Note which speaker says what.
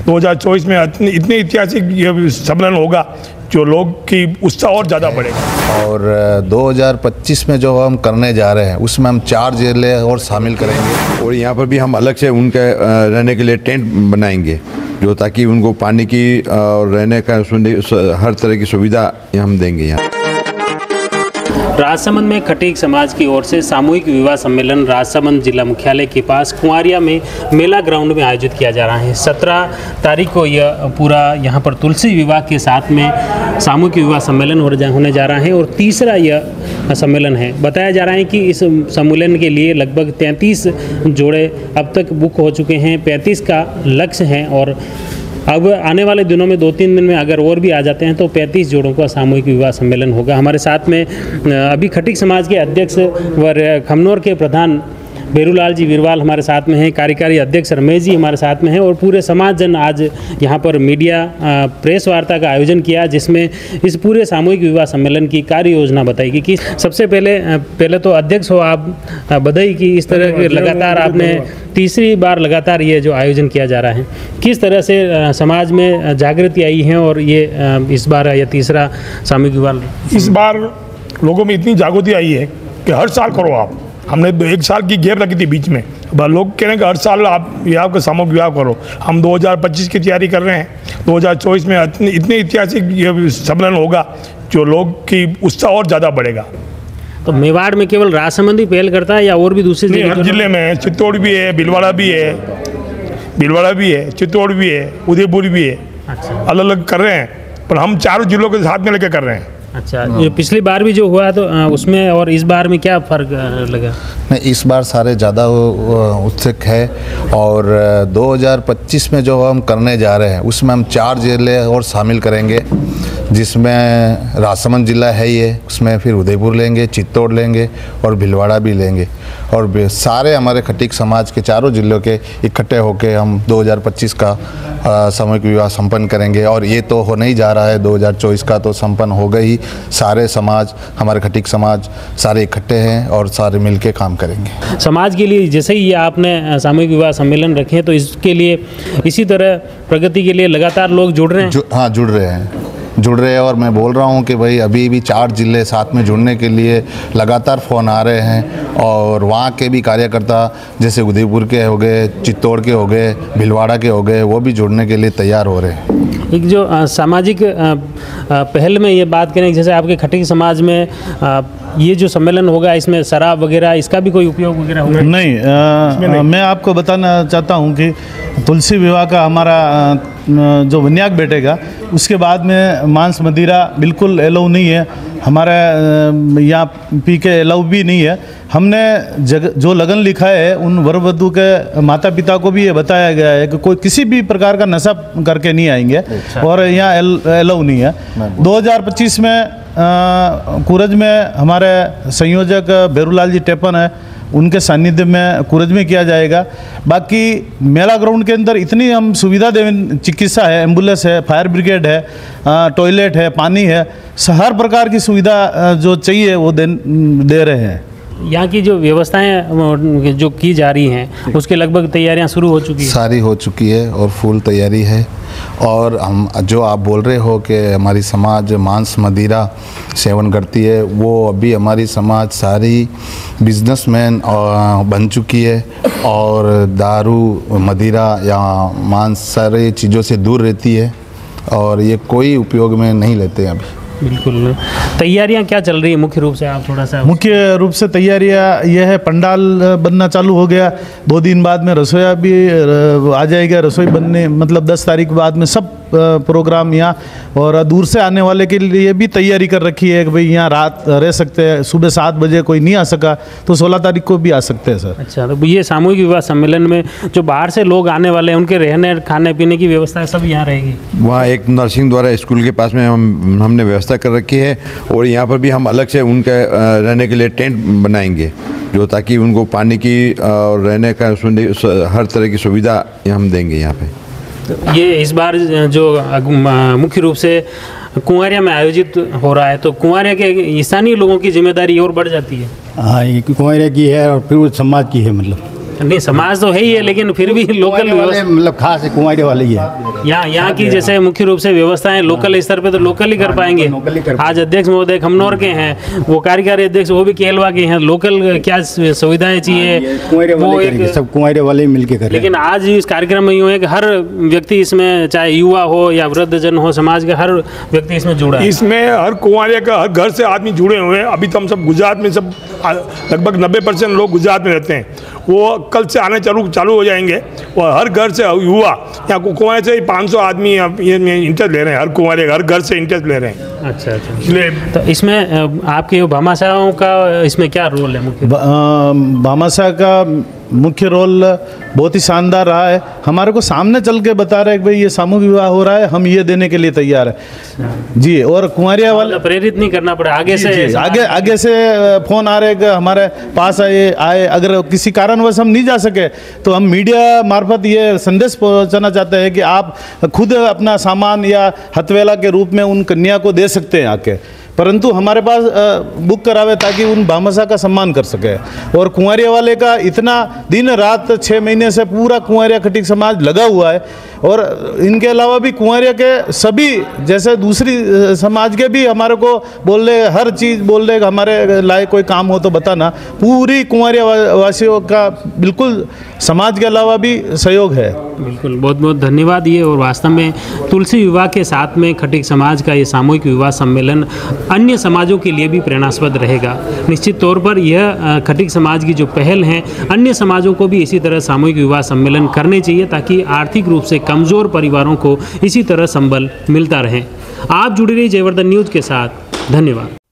Speaker 1: 2024 में इतने ऐतिहासिक सम्मेलन होगा जो लोग की उत्साह और ज़्यादा बढ़ेगा।
Speaker 2: और 2025 में जो हम करने जा रहे हैं उसमें हम 4 जिले और शामिल करेंगे
Speaker 3: और यहाँ पर भी हम अलग से उनके रहने के लिए टेंट बनाएंगे जो ताकि उनको पानी की और रहने का हर तरह की सुविधा हम देंगे। यहाँ
Speaker 4: राजसमंद में खटीक समाज की ओर से सामूहिक विवाह सम्मेलन राजसमंद जिला मुख्यालय के पास कुंवारिया में मेला ग्राउंड में आयोजित किया जा रहा है। 17 तारीख को यह पूरा यहाँ पर तुलसी विवाह के साथ में सामूहिक विवाह सम्मेलन होने जा रहा है और तीसरा यह सम्मेलन है। बताया जा रहा है कि इस सम्मेलन के लिए लगभग 33 जोड़े अब तक बुक हो चुके हैं, 35 का लक्ष्य है और अब आने वाले दिनों में 2-3 दिन में अगर और भी आ जाते हैं तो 35 जोड़ों का सामूहिक विवाह सम्मेलन होगा। हमारे साथ में अभी खटीक समाज के अध्यक्ष व खमनौर के प्रधान बेरूलाल जी वीरवाल हमारे साथ में हैं, कार्यकारी अध्यक्ष रमेश जी हमारे साथ में हैं और पूरे समाज जन आज यहाँ पर मीडिया प्रेस वार्ता का आयोजन किया जिसमें इस पूरे सामूहिक विवाह सम्मेलन की कार्य योजना बताई कि सबसे पहले तो अध्यक्ष हो आप, बधाई कि इस तरह के लगातार आपने तीसरी बार लगातार ये जो आयोजन किया जा रहा है, किस तरह से समाज में जागृति आई है और ये इस बार या तीसरा सामूहिक विवाह?
Speaker 1: इस बार लोगों में इतनी जागृति आई है कि हर साल करो आप। हमने 1 साल की गैप रखी थी बीच में, लोग कह रहे हैं कि हर साल आप विवाह का सामूहिक विवाह करो। हम 2025 की तैयारी कर रहे हैं। 2024 में इतने ऐतिहासिक सम्मेलन होगा जो लोग की उत्साह और ज़्यादा बढ़ेगा।
Speaker 4: तो मेवाड़ में केवल राजसमंद ही पहल करता है या और भी दूसरी
Speaker 1: हर जिले में? चित्तौड़ भी है, भीलवाड़ा भी है, चित्तौड़ भी है, उदयपुर भी है।
Speaker 4: अच्छा,
Speaker 1: अलग अलग कर रहे हैं पर हम 4 जिलों के साथ में लेकर कर रहे हैं।
Speaker 4: अच्छा, ये पिछली बार भी जो हुआ तो उसमें और इस बार में क्या फ़र्क लगा?
Speaker 2: नहीं, इस बार सारे ज़्यादा उत्सुक है और 2025 में जो हम करने जा रहे हैं उसमें हम 4 जिले और शामिल करेंगे जिसमें राजसमंद जिला है ये, उसमें फिर उदयपुर लेंगे, चित्तौड़ लेंगे और भीलवाड़ा भी लेंगे और सारे हमारे खटीक समाज के 4 जिलों के इकट्ठे होकर हम 2025 का सामूहिक विवाह संपन्न करेंगे। और ये तो होने ही जा रहा है, 2024 का तो संपन्न हो गई। सारे समाज, हमारे खटीक समाज सारे इकट्ठे हैं और सारे मिलके काम करेंगे
Speaker 4: समाज के लिए। जैसे ही आपने सामूहिक विवाह सम्मेलन रखे हैं तो इसके लिए इसी तरह प्रगति के लिए लगातार लोग जुड़ रहे हैं।
Speaker 2: हाँ, जुड़ रहे हैं और मैं बोल रहा हूँ कि भाई अभी भी 4 जिले साथ में जुड़ने के लिए लगातार फ़ोन आ रहे हैं और वहाँ के भी कार्यकर्ता जैसे उदयपुर के हो गए, चित्तौड़ के हो गए, भीलवाड़ा के हो गए, वो भी जुड़ने के लिए तैयार हो रहे हैं।
Speaker 4: एक जो सामाजिक पहल में ये बात करें, जैसे आपके खटीक समाज में ये जो सम्मेलन होगा इसमें शराब वगैरह इसका भी कोई उपयोग वगैरह होगा?
Speaker 5: नहीं, मैं आपको बताना चाहता हूँ कि तुलसी विवाह का हमारा जो विन्याक बैठेगा उसके बाद में मांस मदिरा बिल्कुल अलाउ नहीं है। हमारे यहाँ पी के अलाउ भी नहीं है। हमने जो लगन लिखा है उन वर वधू के माता पिता को भी ये बताया गया है कि कोई किसी भी प्रकार का नशा करके नहीं आएंगे। अच्छा। और यहाँ अलाउ नहीं है। 2025 में कूरज में हमारे संयोजक बेरूलाल जी टेपन है, उनके सानिध्य में कूरज में किया जाएगा। बाकी मेला ग्राउंड के अंदर इतनी हम सुविधा दें, चिकित्सा है, एम्बुलेंस है, फायर ब्रिगेड है, टॉयलेट है, पानी है, हर प्रकार की सुविधा जो चाहिए वो दे रहे हैं।
Speaker 4: यहाँ की जो व्यवस्थाएं जो की जा रही हैं उसके लगभग तैयारियां शुरू हो चुकी हैं?
Speaker 2: सारी हो चुकी है और फुल तैयारी है। और हम जो आप बोल रहे हो कि हमारी समाज मांस मदिरा सेवन करती है, वो अभी हमारी समाज सारी बिजनेसमैन बन चुकी है और दारू मदिरा या मांस सारे चीज़ों से दूर रहती है और ये कोई उपयोग में नहीं लेते हैं अभी।
Speaker 4: बिल्कुल। तैयारियां क्या चल रही है मुख्य रूप से? आप थोड़ा सा।
Speaker 5: मुख्य रूप से तैयारियां यह है, पंडाल बनना चालू हो गया। 2 दिन बाद में रसोईया भी आ जाएगा, रसोई बनने मतलब 10 तारीख बाद में सब प्रोग्राम यहाँ। और दूर से आने वाले के लिए भी तैयारी कर रखी है कि भाई यहाँ रात रह सकते हैं, सुबह 7 बजे कोई नहीं आ सका तो 16 तारीख को भी आ सकते हैं सर।
Speaker 4: अच्छा, तो ये सामूहिक विवाह सम्मेलन में जो बाहर से लोग आने वाले हैं उनके रहने खाने पीने की व्यवस्था सब यहाँ रहेगी?
Speaker 3: वहाँ एक नर्सिंग द्वारा स्कूल के पास में हमने व्यवस्था कर रखी है और यहाँ पर भी हम अलग से उनके रहने के लिए टेंट बनाएंगे जो ताकि उनको पानी की और रहने का हर तरह की सुविधा हम देंगे यहाँ पे।
Speaker 4: तो ये इस बार जो मुख्य रूप से कुंवारिया में आयोजित हो रहा है तो कुंवारिया के स्थानीय लोगों की जिम्मेदारी और बढ़ जाती है?
Speaker 6: हाँ, ये कुंवारिया की है और फिर समाज की है। मतलब
Speaker 4: नहीं, समाज तो है ही है, लेकिन फिर भी लोकल
Speaker 6: मतलब खास है कुंवारे वाले ही है।
Speaker 4: यहाँ की जैसे मुख्य रूप से व्यवस्थाएं लोकल स्तर पे तो लोकल ही कर पाएंगे। आज अध्यक्ष महोदय खमनौर के हैं, वो कार्यकारी अध्यक्ष वो भी केलवा के हैं, लोकल क्या सुविधाएं चाहिए वो एक
Speaker 6: सब कुंवारे वाले मिलके कर रहे हैं।
Speaker 4: लेकिन आज इस कार्यक्रम में यूँ है कि हर व्यक्ति इसमें, चाहे युवा हो या वृद्धजन हो, समाज का हर व्यक्ति इसमें जुड़ा है।
Speaker 1: इसमें हर कुंवारे का हर घर से आदमी जुड़े हुए हैं। अभी तो हम सब गुजरात में सब लगभग 90% लोग गुजरात में रहते हैं, वो कल से आने चालू हो जाएंगे। और हर घर से युवा यहाँ कुंवारे से 500 आदमी ये इंटरेस्ट ले रहे हैं, हर कुंवारे हर घर से इंटरेस्ट ले रहे हैं।
Speaker 4: अच्छा, इसलिए तो इसमें आपके भामाशाहों का इसमें क्या रोल है मुख्य?
Speaker 5: भामाशाह का मुख्य रोल बहुत ही शानदार रहा है। हमारे को सामने चल के बता रहे हैं कि भाई ये सामूहिक विवाह हो रहा है, हम ये देने के लिए तैयार है जी। और कुंवारिया वाले
Speaker 4: प्रेरित नहीं करना पड़े, आगे से
Speaker 5: आगे से फोन आ रहे कि हमारे पास आए अगर किसी कारणवश हम नहीं जा सके तो हम मीडिया मार्फत ये संदेश पहुंचाना चाहते हैं कि आप खुद अपना सामान या हथवेला के रूप में उन कन्या को दे सकते हैं आके, परंतु हमारे पास बुक करावे ताकि उन भामाशाह का सम्मान कर सके। और कुंवारिया वाले का इतना दिन रात 6 महीने से पूरा कुंवारिया खटीक समाज लगा हुआ है। और इनके अलावा भी कुंवारिया के सभी जैसे दूसरी समाज के भी हमारे को बोल रहे, हर चीज़ बोल रहे हमारे लायक कोई काम हो तो बताना। पूरी कुंवारिया वासियों का बिल्कुल समाज के अलावा भी सहयोग है।
Speaker 4: बिल्कुल, बहुत बहुत धन्यवाद। ये और वास्तव में तुलसी विवाह के साथ में खटीक समाज का ये सामूहिक विवाह सम्मेलन अन्य समाजों के लिए भी प्रेरणास्पद रहेगा। निश्चित तौर पर यह खटीक समाज की जो पहल है, अन्य समाजों को भी इसी तरह सामूहिक विवाह सम्मेलन करने चाहिए ताकि आर्थिक रूप से कमज़ोर परिवारों को इसी तरह संबल मिलता रहे। आप जुड़े रहिए जयवर्धन न्यूज़ के साथ। धन्यवाद।